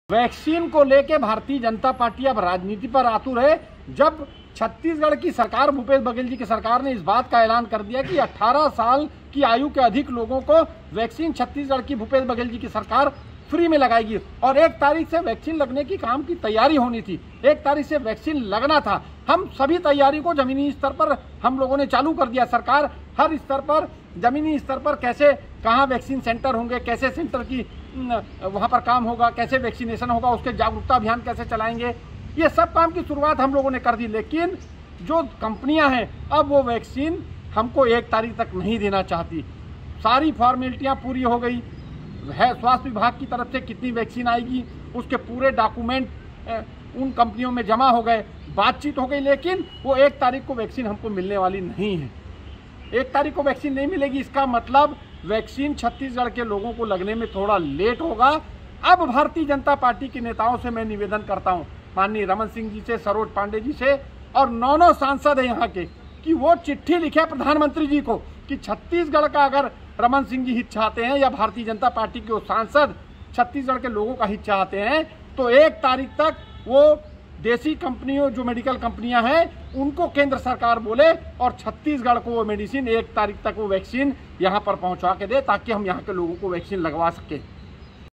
Vaccine को लेके Bharatiya Janata party अब राजनीति पर आतुर है। जब छत्तीसगढ़ की सरकार, भूपेश बघेल जी की सरकार ने इस बात का ऐलान कर दिया कि 18 साल की आयु के अधिक लोगों को वैक्सीन छत्तीसगढ़ की भूपेश बघेल जी की सरकार फ्री में लगाएगी और 1 तारीख से वैक्सीन लगने की काम की तैयारी होनी थी, 1 तारीख से वैक्सीन लगना था। हम सभी तैयारी को जमीनी स्तर पर हम लोगों ने चालू कर दिया। सरकार हर स्तर पर, जमीनी स्तर पर कैसे, कहाँ वैक्सीन सेंटर होंगे, कैसे सेंटर की वहाँ पर काम होगा, कैसे वैक्सीनेशन होगा, उसके जागरूकता अभियान कैसे चलाएंगे, ये सब काम की शुरुआत हम लोगों ने कर दी। लेकिन जो कंपनियां हैं अब वो वैक्सीन हमको 1 तारीख तक नहीं देना चाहती। सारी फॉर्मेलिटियां पूरी हो गई है, स्वास्थ्य विभाग की तरफ से कितनी वैक्सीन आएगी उसके पूरे डॉक्यूमेंट उन कंपनियों में जमा हो गए, बातचीत हो गई, लेकिन वो 1 तारीख को वैक्सीन हमको मिलने वाली नहीं है। 1 तारीख को वैक्सीन नहीं मिलेगी, इसका मतलब वैक्सीन छत्तीसगढ़ के लोगों को लगने में थोड़ा लेट होगा। अब भारतीय जनता पार्टी के नेताओं से मैं निवेदन करता हूं, माननीय रमन सिंह जी से, सरोज पांडे जी से और 9 सांसद है यहाँ के, कि वो चिट्ठी लिखे प्रधानमंत्री जी को कि छत्तीसगढ़ का अगर रमन सिंह जी हित चाहते हैं या भारतीय जनता पार्टी के सांसद छत्तीसगढ़ के लोगों का हित चाहते हैं तो 1 तारीख तक वो देसी कंपनियों, जो मेडिकल कंपनियां हैं, उनको केंद्र सरकार बोले और छत्तीसगढ़ को वो मेडिसिन 1 तारीख तक वो वैक्सीन यहाँ पर पहुँचा के दे, ताकि हम यहाँ के लोगों को वैक्सीन लगवा सकें।